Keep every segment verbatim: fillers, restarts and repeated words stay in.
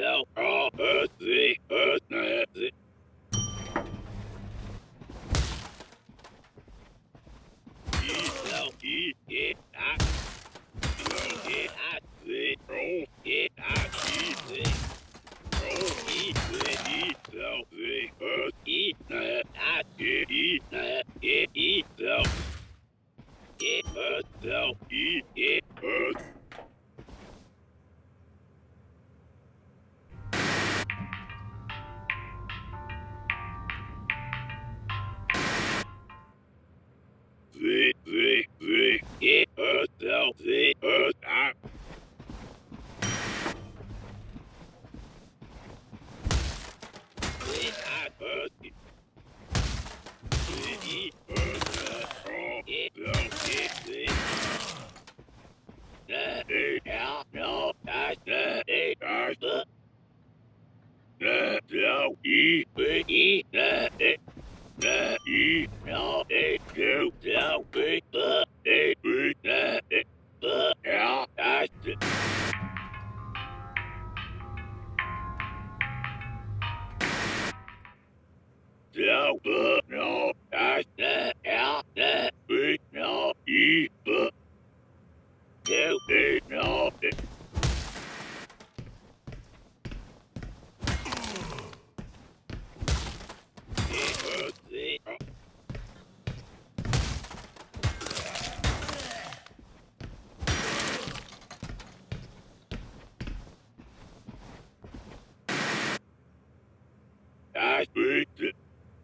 so oh uh the uh the so e it I oh it I the oh it I the oh e the e so the uh e that I e that it e so it uh so e it uh the the the it uh so the uh I it I uh it uh oh it so it the that it yeah no that's the it that's the that so e the e that it that e no it do so it the it the that it the yeah that's the so the no that's the yeah that it no e the do it no it it the that's it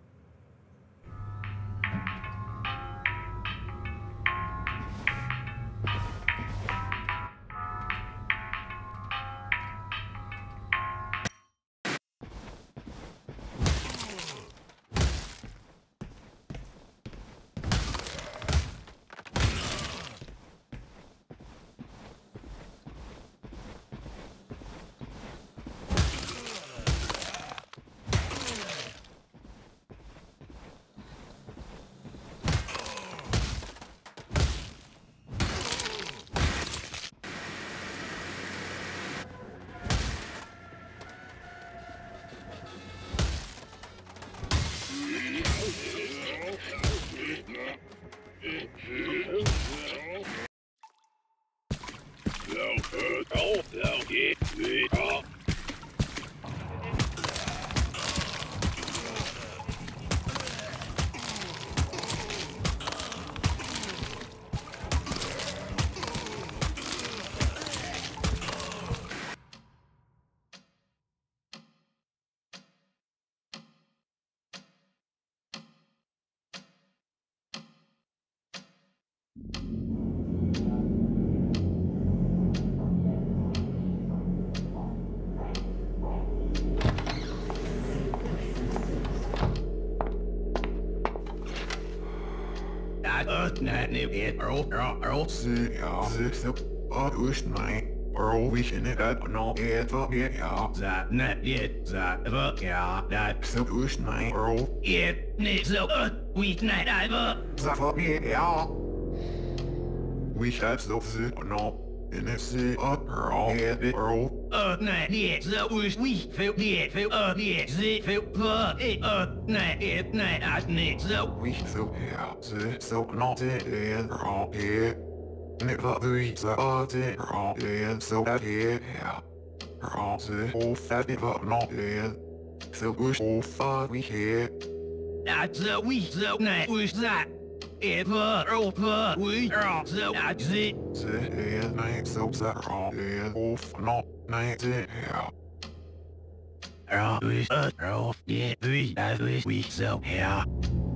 oh no it the oh Earth night it Earl Earl Earl See ya, this up, I wish night, or wishing it up, no, it's up, yeah, that net it that ever yeah that so wish night, or it needs so earth week night ever that up, yeah. Wish that's so sick, or no, and it's it up, or all, yeah, it, or earth night it so wish we feel it feel earth it it feel but it earth night it night I need so wish so, yeah, see, so not it, and or all, yeah. Never we the other, or all, yeah, so that, yeah, yeah. Or all, see, oh, that, never, not, yeah. So wish, oh, fuck, we here. that's the we so night wish that ever over we are so that's it See, yeah, night, so that, all, yeah, oh, not, night, yeah. Earth wish earth earth yeah we that wish we so yeah